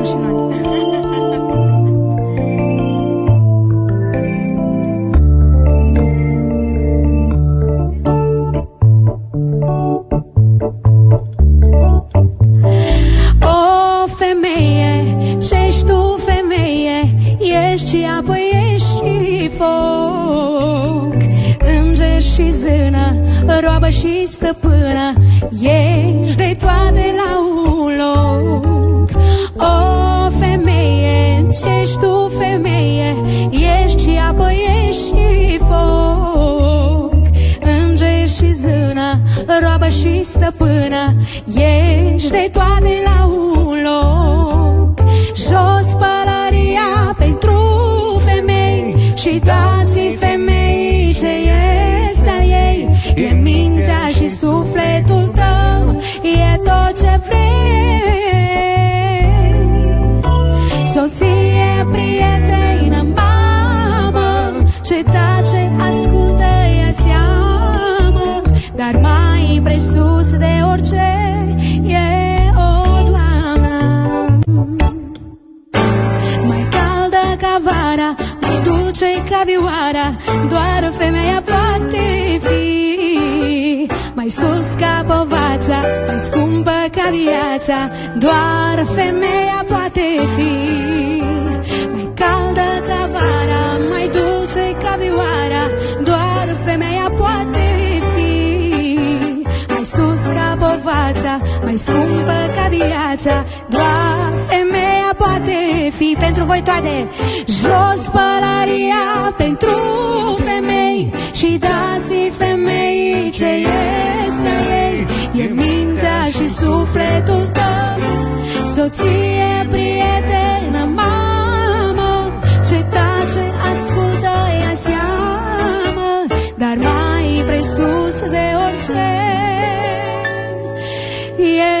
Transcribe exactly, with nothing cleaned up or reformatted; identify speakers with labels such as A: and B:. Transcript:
A: și noi.
B: O femeie, ce-ești tu, femeie, ești și apoi ești și foc, înger și zână, roabă și stăpână, ești de toate la un loc. O femeie, ce-ești tu, femeie, ești și apoi ești și foc, înger și zână, roabă și stăpână, ești de toate la un loc. Jos pălăria pentru femei și dați-i femei ce este al ei. E mintea și sufletul tău, e tot ce vrei. Soție, prietenă, mamă, ce tace, ascultă, ia seamă, dar mai presus de orice e o doamnă. Mai caldă ca vara, mai dulce ca vioara, doar femeia poate fi. Mai sus ca povața, mai scumpă ca viața, doar femeia poate fi. Mai caldă ca vara, mai dulce ca vioara, doar femeia poate fi. Mai sus ca povața, mai scumpă ca viața, doar femeia poate fi. Pentru voi toate, jos pălăria pentru femei și dați-i femei ce este ei. E mintea și sufletul tău, soție, prietenă, mamă, ce tace, ascultă, ia seamă, dar mai presus de orice e